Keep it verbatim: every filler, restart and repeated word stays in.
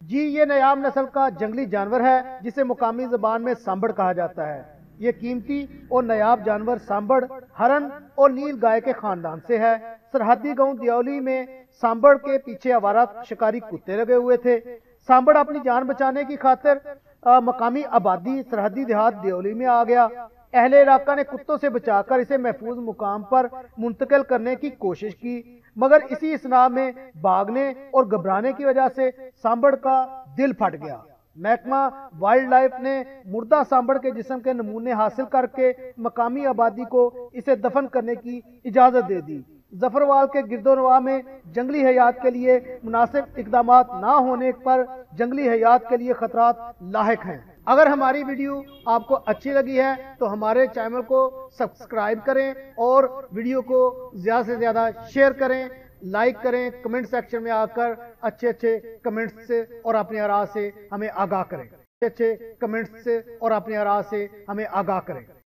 جی یہ نیاب نسل کا جنگلی جانور ہے جسے مقامی زبان میں سامبڑ کہا جاتا ہے۔ یہ قیمتی اور نیاب جانور سامبڑ، ہرن اور نیل گائے کے خاندان سے ہے۔ سرحدی گاؤں دیولی میں سامبڑ کے پیچھے آوارہ شکاری کتے لگے ہوئے تھے۔ سامبڑ اپنی جان بچانے کی خاطر مقامی آبادی سرحدی دیہات دیولی میں آ گیا۔ اہل علاقہ نے کتوں سے بچا کر اسے محفوظ مقام پر منتقل کرنے کی کوشش کی، مگر اسی اثناء میں بھاگنے اور گھبرانے کی وجہ سے سامبڑ کا دل پھٹ گیا۔ محکمہ وائلڈ لائف نے مردہ سامبڑ کے جسم کے نمونے حاصل کر کے مقامی آبادی کو اسے دفن کرنے کی اجازت دے دی۔ ظفروال کے گرد و نواح میں جنگلی حیات کے لیے مناسب اقدامات نہ ہونے پر جنگلی حیات کے لیے خطرات لاحق ہیں۔ اگر ہماری ویڈیو آپ کو اچھی لگی ہے تو ہمارے چینل کو سبسکرائب کریں اور ویڈیو کو زیادہ سے زیادہ شیئر کریں، لائک کریں، کمنٹ سیکشن میں آ کر اچھے اچھے کمنٹس سے اور اپنی آراء سے ہمیں آگاہ کریں اچھے اچھے کمنٹس سے اور اپنی آراء سے ہمیں آگاہ کریں۔